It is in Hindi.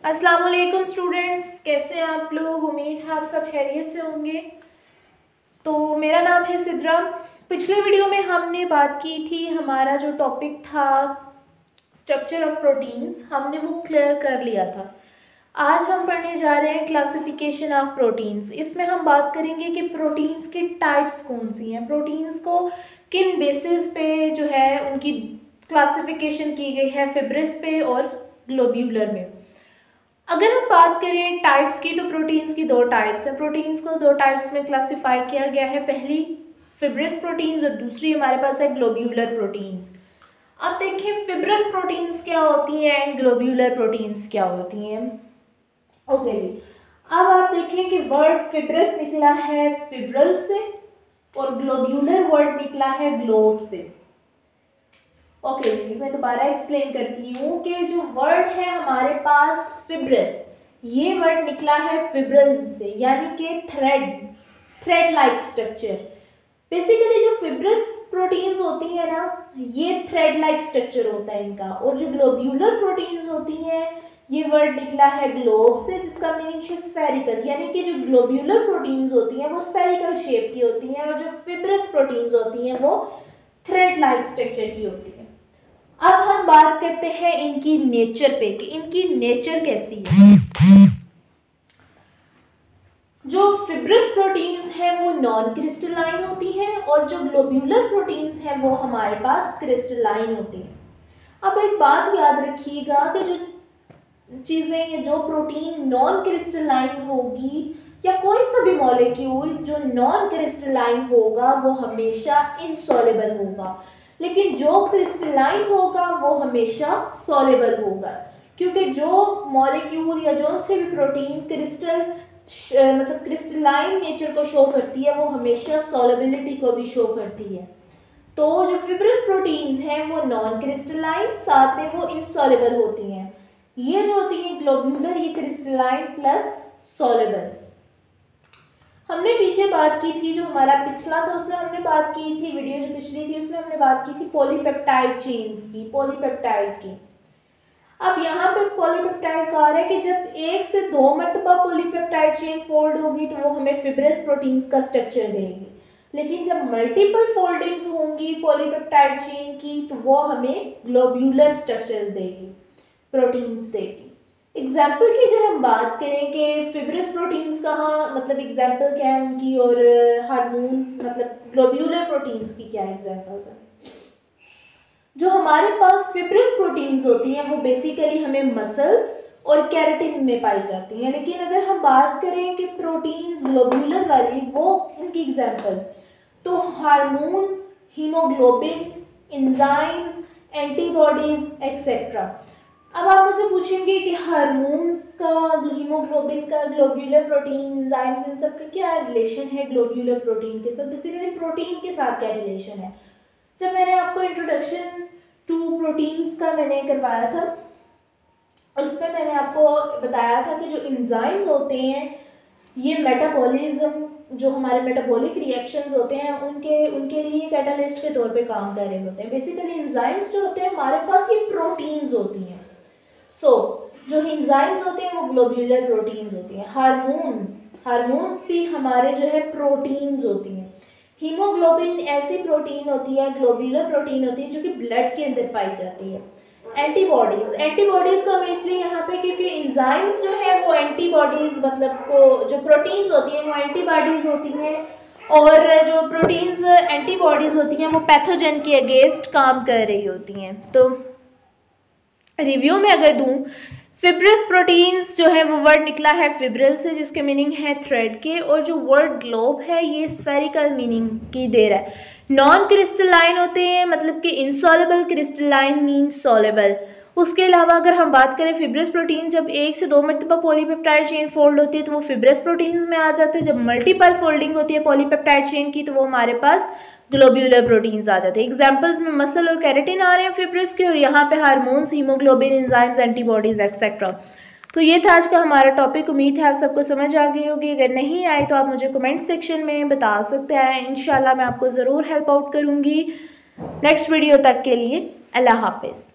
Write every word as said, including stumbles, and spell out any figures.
अस्सलाम वालेकुम स्टूडेंट्स, कैसे हैं आप लोग। उम्मीद है आप सब खैरियत से होंगे। तो मेरा नाम है सिद्रा। पिछले वीडियो में हमने बात की थी, हमारा जो टॉपिक था स्ट्रक्चर ऑफ प्रोटीन्स, हमने वो क्लियर कर लिया था। आज हम पढ़ने जा रहे हैं क्लासिफिकेशन ऑफ प्रोटीन्स। इसमें हम बात करेंगे कि प्रोटीन्स की टाइप्स कौन सी हैं, प्रोटीन्स को किन बेसिस पे जो है उनकी क्लासिफिकेशन की गई है, फिब्रिस पे और ग्लोब्यूलर में। अगर हम बात करें टाइप्स की, तो प्रोटीन्स की दो टाइप्स हैं। प्रोटीन्स को दो टाइप्स में क्लासिफाई किया गया है, पहली फिब्रिस प्रोटीन्स और दूसरी हमारे पास है ग्लोब्यूलर प्रोटीन्स। अब देखिए फिब्रिस प्रोटीन्स क्या होती हैं एंड ग्लोब्यूलर प्रोटीन्स क्या होती हैं। ओके जी, अब आप देखें कि वर्ड फिब्रिस निकला है फिब्रल से और ग्लोब्यूलर वर्ड निकला है ग्लोब से। ओके okay, मैं दोबारा एक्सप्लेन करती हूँ कि जो वर्ड है हमारे पास फिब्रिस, ये वर्ड निकला है फिब्रल्स से, यानी कि thread thread like structure. Basically जो फिब्रिस प्रोटीन्स होती है ना, ये थ्रेड लाइक स्ट्रक्चर होता है इनका। और जो ग्लोब्यूलर प्रोटीन्स होती हैं, ये वर्ड निकला है ग्लोब से, जिसका मीनिंग है स्फेरिकल, यानी कि जो ग्लोब्यूलर प्रोटीन्स होती हैं वो स्फेरिकल शेप की होती हैं और जो फिब्रिस प्रोटीन्स होती हैं वो थ्रेड लाइक स्ट्रक्चर की होती है। अब हम बात करते हैं इनकी नेचर पे कि इनकी नेचर कैसी है। जो फिब्रिस प्रोटीन्स हैं वो नॉन क्रिस्टलाइन होती हैं और जो ग्लोब्यूलर प्रोटीन्स हैं वो हमारे पास क्रिस्टलाइन होती हैं। अब एक बात याद रखिएगा कि जो चीज़ें या जो प्रोटीन नॉन क्रिस्टलाइन होगी या कोई सा भी मॉलिक्यूल जो नॉन क्रिस्टलाइन होगा वो हमेशा इनसॉल्युबल होगा, लेकिन जो क्रिस्टलाइन होगा वो हमेशा सॉल्युबल होगा, क्योंकि जो मॉलिक्यूल या जो से भी प्रोटीन क्रिस्टल मतलब क्रिस्टलाइन नेचर को शो करती है वो हमेशा सॉल्युबिलिटी को भी शो करती है। तो जो फिब्रिस प्रोटीन्स हैं वो नॉन क्रिस्टलाइन, साथ में वो इनसॉल्युबल होती हैं। ये जो होती है ग्लोब्यूलर, ये क्रिस्टलाइन प्लस सॉल्युबल। हमने पीछे बात की थी, जो हमारा पिछला था उसमें हमने बात की थी, वीडियो जो पिछली थी उसमें हमने बात की थी पॉलीपेप्टाइड चेन्स की, पॉलीपेप्टाइड की। अब यहाँ पे पॉलीपेप्टाइड कहा है कि जब एक से दो मरतबा पॉलीपेप्टाइड चेन फोल्ड होगी तो वो हमें फिब्रिस प्रोटीन्स का स्ट्रक्चर देगी, लेकिन जब मल्टीपल फोल्डिंग्स होंगी पॉलीपेप्टाइड चेन की तो वो हमें ग्लोब्यूलर स्ट्रक्चर्स देगी, प्रोटीन्स देगी। एग्जाम्पल की अगर हम बात करें कि फिब्रिस प्रोटीन्स कहाँ, मतलब एग्जाम्पल क्या है उनकी, और हार्मोन्स मतलब ग्लोब्यूलर प्रोटीन्स की क्या एग्जाम्पल्स हैं। जो हमारे पास फिब्रिस प्रोटीन्स होती हैं वो बेसिकली हमें मसल्स और केराटिन में पाई जाती हैं, लेकिन अगर हम बात करें कि प्रोटीन्स ग्लोब्यूलर वाली, वो उनकी एग्जाम्पल तो hormones, haemoglobin, enzymes, antibodies etcetera. अब आप मुझे पूछेंगे कि हार्मोन्स का, हीमोग्लोबिन का, ग्लोब्यूलर प्रोटीन, एंजाइम्स, इन सब का क्या रिलेशन है ग्लोब्यूलर प्रोटीन के साथ, बेसिकली प्रोटीन के साथ क्या रिलेशन है। जब मैंने आपको इंट्रोडक्शन टू प्रोटीन्स का मैंने करवाया था, उसमें मैंने आपको बताया था कि जो एंजाइम्स होते हैं ये मेटाबॉलिज्म, जो हमारे मेटाबॉलिक रिएक्शंस होते हैं उनके उनके लिए कैटालिस्ट के तौर पे काम कर रहे होते हैं। बेसिकली एंजाइम्स जो होते हैं हमारे पास ये प्रोटीन्स होती हैं। सो so, जो एंजाइम्स होते हैं वो ग्लोब्यूलर प्रोटीन्स होती हैं। हार्मोन्स हार्मोन्स भी हमारे जो है प्रोटीन्स होती हैं। हीमोग्लोबिन ऐसी प्रोटीन होती है, ग्लोब्यूलर प्रोटीन होती है जो कि ब्लड के अंदर पाई जाती है। एंटीबॉडीज एंटीबॉडीज को हम इसलिए यहाँ पे, क्योंकि एंजाइम्स जो है वो एंटीबॉडीज मतलब को, जो प्रोटीन्स होती हैं वो एंटीबॉडीज होती हैं, और जो प्रोटीन्स एंटीबॉडीज होती हैं वो पैथोजन के अगेंस्ट काम कर रही होती हैं। तो रिव्यू में अगर दूं, फिब्रिस प्रोटीन्स जो है वो वर्ड निकला है फिब्रिल से, जिसके मीनिंग है थ्रेड के, और जो वर्ड ग्लोब है ये स्फेरिकल मीनिंग की दे रहा है। नॉन क्रिस्टलाइन होते हैं, मतलब कि इनसॉल्युबल, क्रिस्टलाइन मीन सॉल्युबल। उसके अलावा अगर हम बात करें फिब्रिस प्रोटीन, जब एक से दो मरतबा पॉलीपेप्टाइड चेन फोल्ड होती है तो वो फिब्रिस प्रोटीन्स में आ जाते हैं। जब मल्टीपल फोल्डिंग होती है पॉलीपेप्टाइड चेन की तो वो हमारे पास ग्लोब्यूलर प्रोटीन्स आ जाते हैं। एग्जाम्पल्स में मसल और केराटिन आ रहे हैं फिब्रिस के, और यहाँ पे hormones, haemoglobin, enzymes, antibodies etcetera. तो ये था आज का हमारा टॉपिक। उम्मीद है आप सबको समझ आ गई होगी। अगर नहीं आए तो आप मुझे कमेंट सेक्शन में बता सकते हैं, इंशाल्लाह मैं आपको ज़रूर हेल्प आउट करूँगी। नेक्स्ट वीडियो तक के लिए अल्लाह हाफिज़।